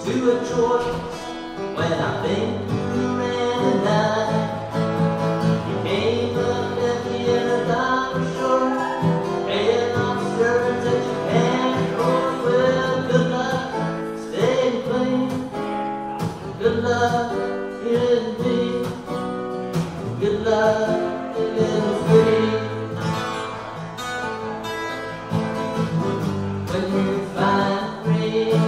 to a choice when I've been around the night. You came up left me in a dollar short, paying off skirts that you can't afford. Well, good luck staying clean, good luck hitting me, good luck living free. When you find freedom,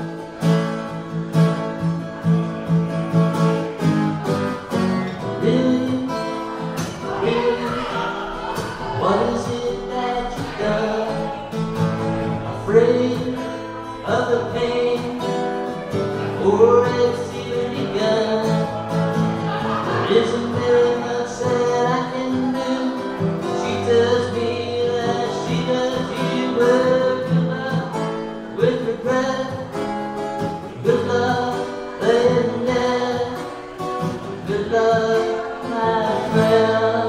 what is it that you've done? Afraid of the pain, or it's even begun. There isn't very much that I can do. She tells me that she does you well. Good luck with regret, good luck laying dead, good luck, my friend.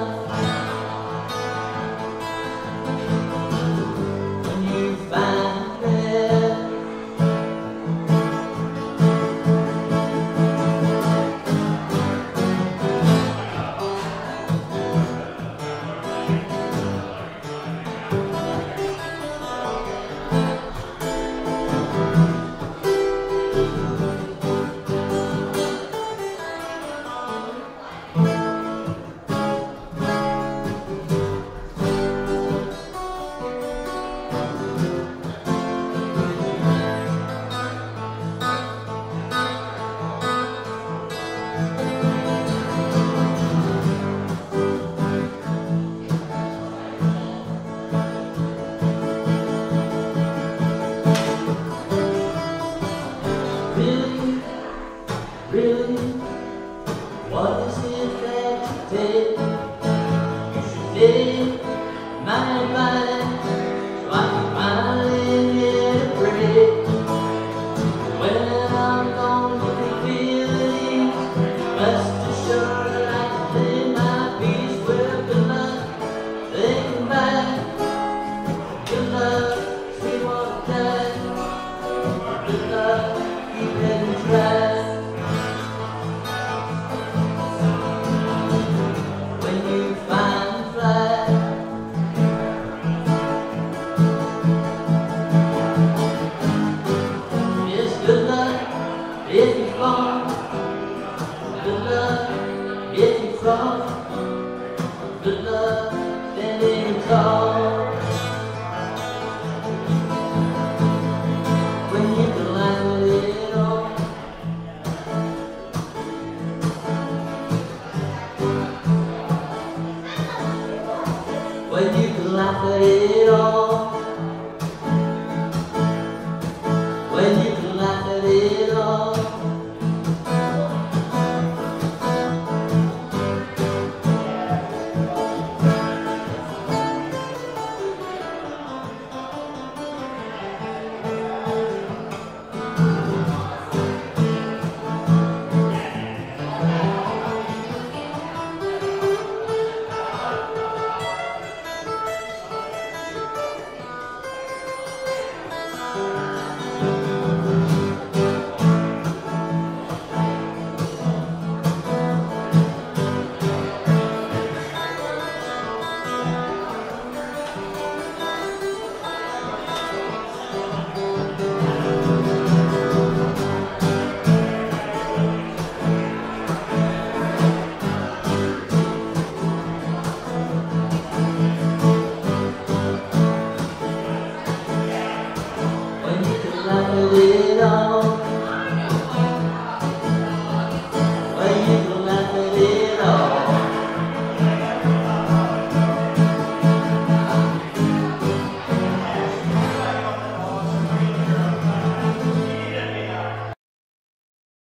Really, what is it that you take? You should take my advice, so I can finally get a break. When I'm gone, you can feel it ease. Rest assured that I can play my piece. Well, good luck thinking back, good luck, sweet water die, good luck, keep heading dry. Good luck if you fall, good luck if you fall.